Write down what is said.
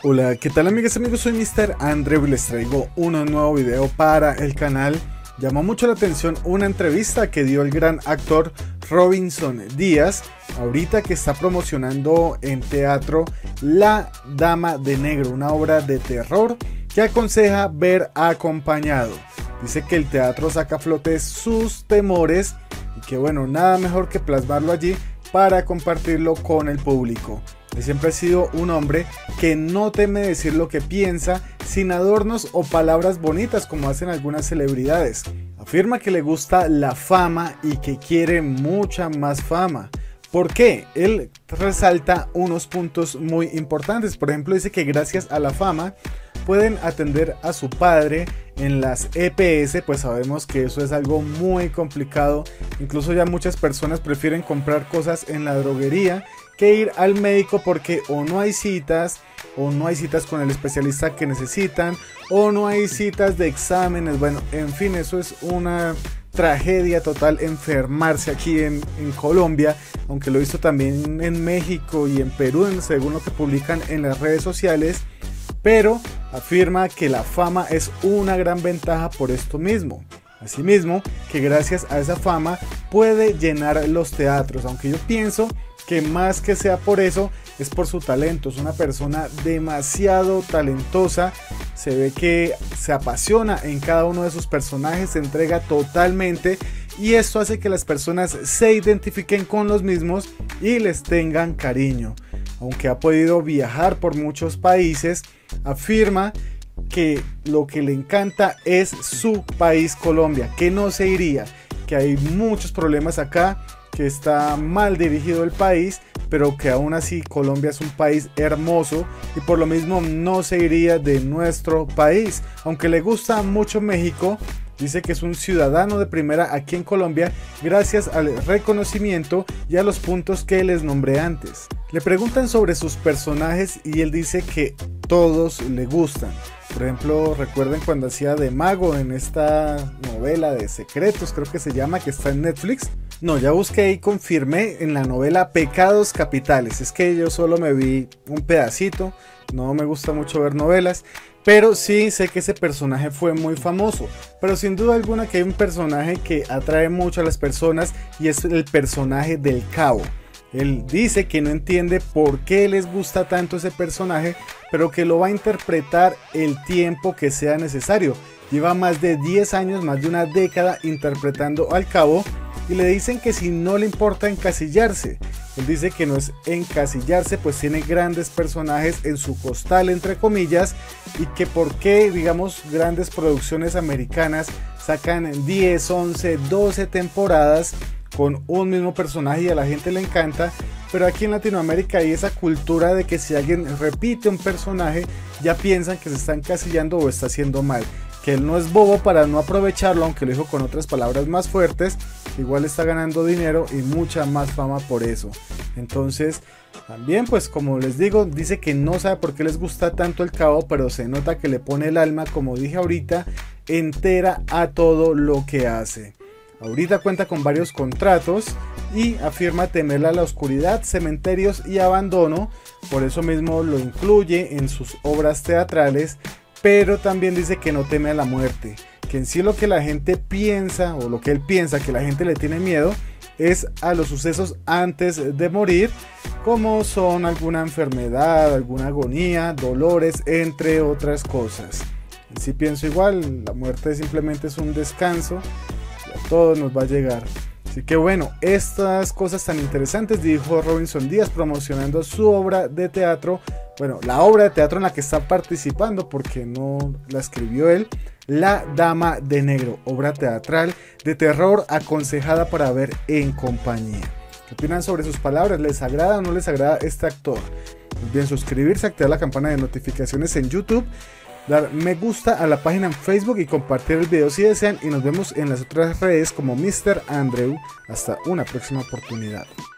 Hola, ¿qué tal amigas y amigos? Soy Mr. Andrew y les traigo un nuevo video para el canal. Llamó mucho la atención una entrevista que dio el gran actor Robinson Díaz, ahorita que está promocionando en teatro La Dama de Negro, una obra de terror que aconseja ver acompañado. Dice que el teatro saca a flote sus temores y que bueno, nada mejor que plasmarlo allí para compartirlo con el público. Él siempre ha sido un hombre que no teme decir lo que piensa sin adornos o palabras bonitas como hacen algunas celebridades. Afirma que le gusta la fama y que quiere mucha más fama. ¿Por qué? Él resalta unos puntos muy importantes. Por ejemplo, dice que gracias a la fama pueden atender a su padre en las EPS, pues sabemos que eso es algo muy complicado. Incluso ya muchas personas prefieren comprar cosas en la droguería que ir al médico porque o no hay citas con el especialista que necesitan, o no hay citas de exámenes. Bueno, en fin, eso es una tragedia total enfermarse aquí en Colombia, aunque lo he visto también en México y en Perú, según lo que publican en las redes sociales. Pero afirma que la fama es una gran ventaja por esto mismo. Asimismo, que gracias a esa fama puede llenar los teatros, aunque yo pienso que más que sea por eso, es por su talento. Es una persona demasiado talentosa, se ve que se apasiona en cada uno de sus personajes, se entrega totalmente y esto hace que las personas se identifiquen con los mismos y les tengan cariño. Aunque ha podido viajar por muchos países, afirma que lo que le encanta es su país Colombia, que no se iría, que hay muchos problemas acá, que está mal dirigido el país, pero que aún así Colombia es un país hermoso y por lo mismo no se iría de nuestro país. Aunque le gusta mucho México, dice que es un ciudadano de primera aquí en Colombia gracias al reconocimiento y a los puntos que les nombré antes. Le preguntan sobre sus personajes y él dice que todos le gustan. Por ejemplo, recuerden cuando hacía de mago en esta novela de secretos, creo que se llama, que está en Netflix. No, ya busqué y confirmé en la novela Pecados Capitales. Es que yo solo me vi un pedacito, no me gusta mucho ver novelas, pero sí sé que ese personaje fue muy famoso. Pero sin duda alguna que hay un personaje que atrae mucho a las personas y es el personaje del Cabo. Él dice que no entiende por qué les gusta tanto ese personaje, pero que lo va a interpretar el tiempo que sea necesario. Lleva más de 10 años, más de una década interpretando al Cabo y le dicen que si no le importa encasillarse. Él dice que no es encasillarse, pues tiene grandes personajes en su costal, entre comillas, y que por qué, digamos, grandes producciones americanas sacan 10, 11, 12 temporadas con un mismo personaje y a la gente le encanta, pero aquí en Latinoamérica hay esa cultura de que si alguien repite un personaje ya piensan que se está encasillando o está haciendo mal, que él no es bobo para no aprovecharlo, aunque lo dijo con otras palabras más fuertes, igual está ganando dinero y mucha más fama por eso. Entonces también, pues como les digo, dice que no sabe por qué les gusta tanto el Cabo, pero se nota que le pone el alma, como dije ahorita, entera a todo lo que hace. Ahorita cuenta con varios contratos y afirma temerle a la oscuridad, cementerios y abandono, por eso mismo lo incluye en sus obras teatrales, pero también dice que no teme a la muerte, que en sí lo que la gente piensa o lo que él piensa que la gente le tiene miedo es a los sucesos antes de morir, como son alguna enfermedad, alguna agonía, dolores, entre otras cosas. En sí pienso igual, la muerte simplemente es un descanso. A todos nos va a llegar. Así que bueno, estas cosas tan interesantes dijo Robinson Díaz promocionando su obra de teatro. Bueno, la obra de teatro en la que está participando, porque no la escribió él. La Dama de Negro, obra teatral de terror aconsejada para ver en compañía. ¿Qué opinan sobre sus palabras? ¿Les agrada o no les agrada este actor? No olviden suscribirse, activar la campana de notificaciones en YouTube, dar me gusta a la página en Facebook y compartir el video si desean, y nos vemos en las otras redes como Mr. Andrew. Hasta una próxima oportunidad.